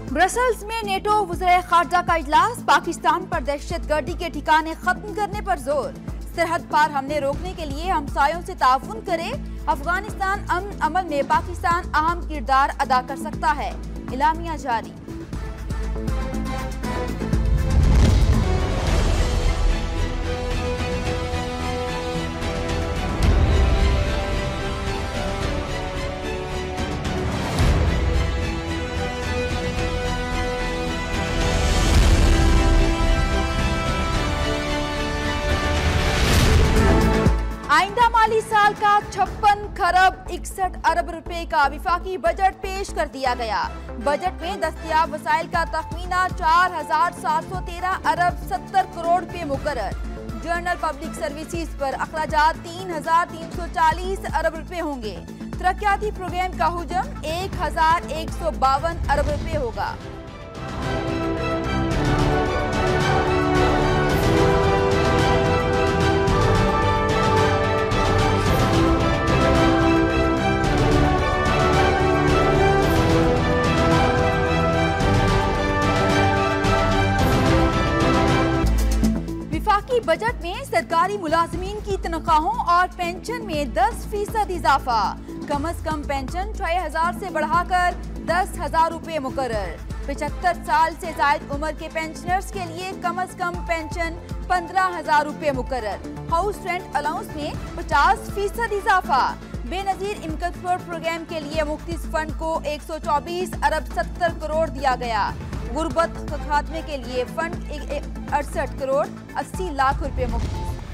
Brussels में NATO वज़ीर खारजा का इजलास, पाकिस्तान पर दहशतगर्दी के ठिकाने खत्म करने पर जोर। सरहद पार हमले रोकने के लिए हमसायों से ताउन करे। अफगानिस्तान अमन अमल में पाकिस्तान अहम किरदार अदा कर सकता है, इलामिया जारी। आइंदा माली साल का 56 खरब 61 अरब रुपए का विफाकी बजट पेश कर दिया गया। बजट में दस्तयाब वसाइल का तखमीना 4713 अरब 70 करोड़ रुपए मुकर्रर। जनरल पब्लिक सर्विसेज पर अखराजात 3340 अरब रुपए होंगे। तरक्याती प्रोग्राम का हुजम 1152 अरब रुपए होगा। वफाकी बजट में सरकारी मुलाजमीन की तनख्वाहों और पेंशन में 10% इजाफा। कम अज कम पेंशन 6000 से बढ़ाकर 10,000 रुपए मुकर्रर। 75 साल से जायद उम्र के पेंशनर्स के लिए कम अज कम पेंशन 15,000 रुपए मुकर्रर। हाउस रेंट अलाउंस में 50% इजाफा। बेनजीर इनकम प्रोग्राम के लिए मुख्तिस फंड को 124 अरब 70 करोड़ दिया गया। गुर्बत खात्मे के लिए फंड 68 करोड़ 80 लाख रुपए मुफ्त।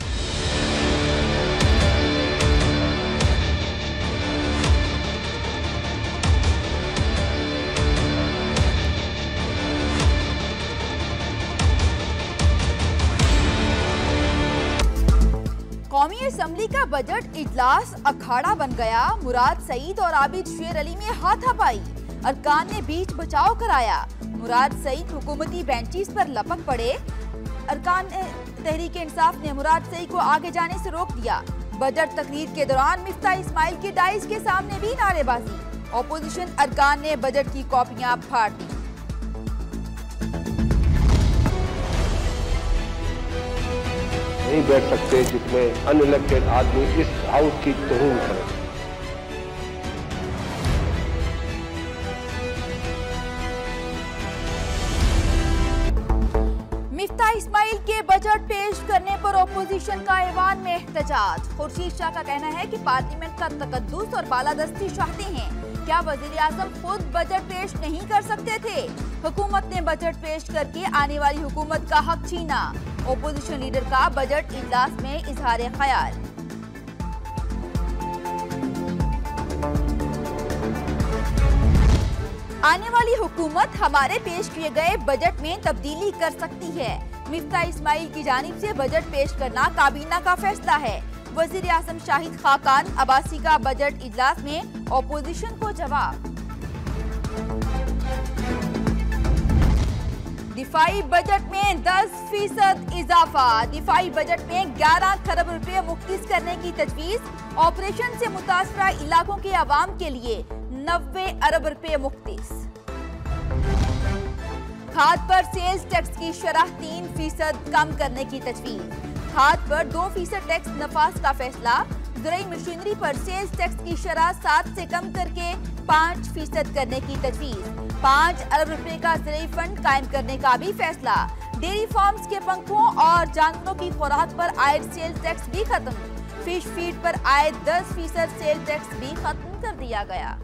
कौमी असम्बली का बजट इजलास अखाड़ा बन गया। मुराद सईद और आबिद शेर अली में हाथापाई। अरकान ने बीच बचाव कराया। मुराद सईद हुकूमती बेंचेस पर लपक पड़े। अरकान तहरीक इंसाफ ने मुराद सईद को आगे जाने से रोक दिया। बजट तकरीर के दौरान मिफ्ता इस्माइल के डाइस के सामने भी नारेबाजी। ऑपोजिशन अरकान ने बजट की कॉपियां फाड़ दी। नहीं बैठ सकते जिसमें अनइलेक्टेड आदमी इस हाउस की तोहून करे। मिफ्ता इस्माइल के बजट पेश करने पर ओपोजिशन का ऐवान में एहतजाज। खुर्शीद शाह का कहना है कि पार्लियामेंट का तकद्दुस और बालादस्ती चाहते हैं। क्या वजीर आजम खुद बजट पेश नहीं कर सकते थे? हुकूमत ने बजट पेश करके आने वाली हुकूमत का हक छीना। ओपोजिशन लीडर का बजट इजलास में इजहार ख्याल। आने वाली हुकूमत हमारे पेश किए गए बजट में तब्दीली कर सकती है। मिफ्ता इस्माइल की जानिब से बजट पेश करना काबीना का फैसला है। वजीर आजम शाहिद खाकान अब्बासी का बजट इजलास में ऑपोजिशन को जवाब। दिफाई बजट में 10% इजाफा। दिफाई बजट में 11 खरब रुपए मुख्तिस करने की तजवीज। ऑपरेशन से मुतासरा इलाकों के अवाम के लिए 90 अरब रुपए मुख्तिस। खाद पर सेल्स टैक्स की शरह 3% कम करने की तजवीज। खाद पर 2% टैक्स नफाज का फैसला। ज़राई मशीनरी पर सेल्स टैक्स की शरह 7 से कम करके 5% करने की तजवीज। 5 अरब रुपए का ज़राई फंड कायम करने का भी फैसला। डेयरी फार्म्स के पंखों और जानवरों की खुराक पर आयद सेल्स टैक्स भी खत्म। फिश फीड पर आयद 10% सेल टैक्स भी खत्म कर दिया गया।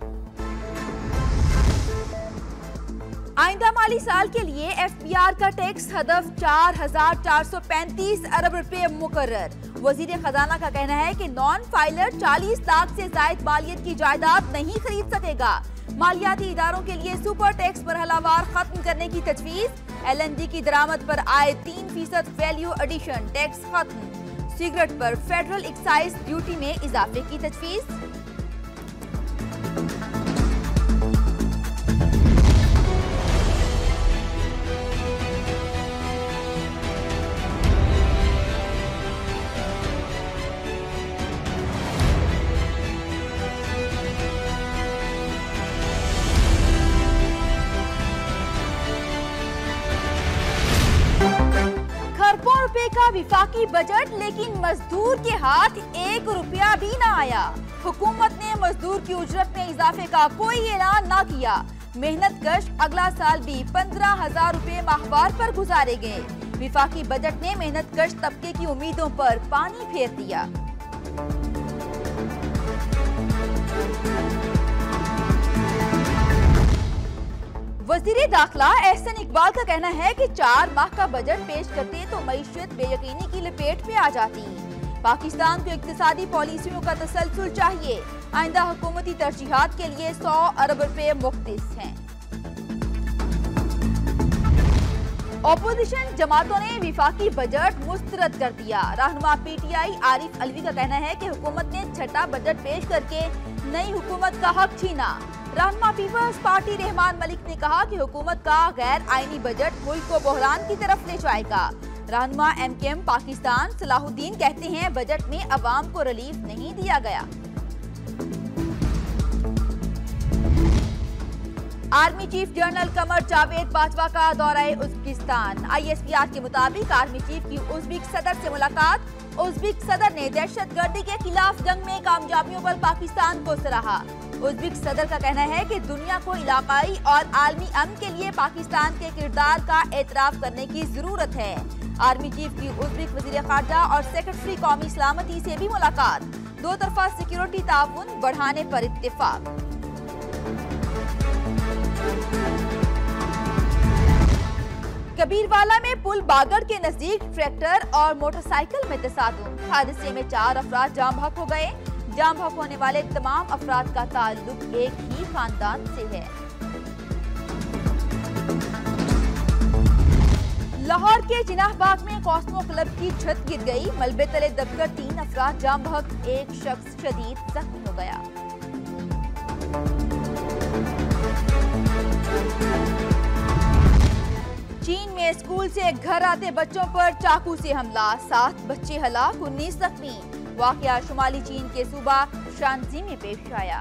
आइंदा माली साल के लिए FBR का टैक्स हदफ 4435 अरब रुपए मुकर्रर। वजीर खजाना का कहना है कि नॉन फाइलर 40 लाख से जायद मालियत की जायदाद नहीं खरीद सकेगा। मालियाती इदारों के लिए सुपर टैक्स मरहलावार खत्म करने की तजवीज। LNG की दरामद पर आए 3% वैल्यू एडिशन टैक्स खत्म। सिगरेट पर फेडरल एक्साइज ड्यूटी में इजाफे की तजवीज। था विफाकी बजट, लेकिन मजदूर के हाथ 1 रुपया भी न आया। हुकूमत ने मजदूर की उजरत में इजाफे का कोई ऐलान न किया। मेहनत कश अगला साल भी 15,000 रुपए माहवार पर गुजारे गए। विफाकी बजट ने मेहनत कश तबके की उम्मीदों पर पानी फेर दिया। वजीर दाखिला एहसन इकबाल का कहना है कि 4 माह का बजट पेश करते तो मईशत बेयकीनी की लपेट में आ जाती। पाकिस्तान को इक्तिसादी पॉलिसियों का तसलसल चाहिए। आइंदा हुकूमती तरजीहात के लिए 100 अरब रुपए मुख्तिस हैं। ऑपोजिशन जमातों ने विफाकी बजट मुस्तरद कर दिया। रहनुमा पीटीआई आरिफ अलवी का कहना है कि हुकूमत ने छठा बजट पेश करके नई हुकूमत का हक छीना। रहनुमा पीपल्स पार्टी रहमान मलिक ने कहा कि हुकूमत का गैर आईनी बजट मुल्क को बहरान की तरफ ले जाएगा। रहनुमा एमकेएम पाकिस्तान सलाहुद्दीन कहते हैं बजट में अवाम को रिलीफ नहीं दिया गया। Army chief general Qamar Javed Bajwa का दौरा उज्बेकिस्तान। ISPR के मुताबिक आर्मी चीफ की उज्बेक सदर से मुलाकात। उज्बेक सदर ने दहशतगर्दी के खिलाफ जंग में कामयाबियों पर पाकिस्तान को सराहा। उज्बेक सदर का कहना है कि दुनिया को इलाकाई और आलमी अमन के लिए पाकिस्तान के किरदार का एतराफ करने की जरूरत है। आर्मी चीफ की उज्बेक वजीर खारजा और सेक्रेटरी कौमी सलामती से भी मुलाकात। दो तरफा सिक्योरिटी ताउन बढ़ाने पर इत्तेफाक। कबीरवाला में पुल बागड़ के नजदीक ट्रैक्टर और मोटरसाइकिल में तसादुम। हादसे में 4 अफराद जाम बहक हो गए। जाम बहक होने वाले तमाम अफराद का ताल्लुक एक ही खानदान से है। लाहौर के जिनाह बाग में कॉस्मो क्लब की छत गिर गई। मलबे तले दबकर 3 अफराद जाम बहक, एक शख्स शदीद जख्मी हो गया। चीन में स्कूल से घर आते बच्चों पर चाकू से हमला, 7 बच्चे हलाक, 19 जख्मी। वाकया शुमाली चीन के सूबा शांजी में पेश आया।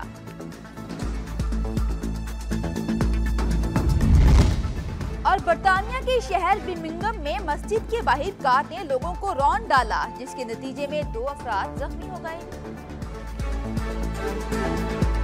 और बर्तानिया के शहर बिर्मिंघम में मस्जिद के बाहर कार ने लोगों को रौंद डाला, जिसके नतीजे में 2 अफराद जख्मी हो गए।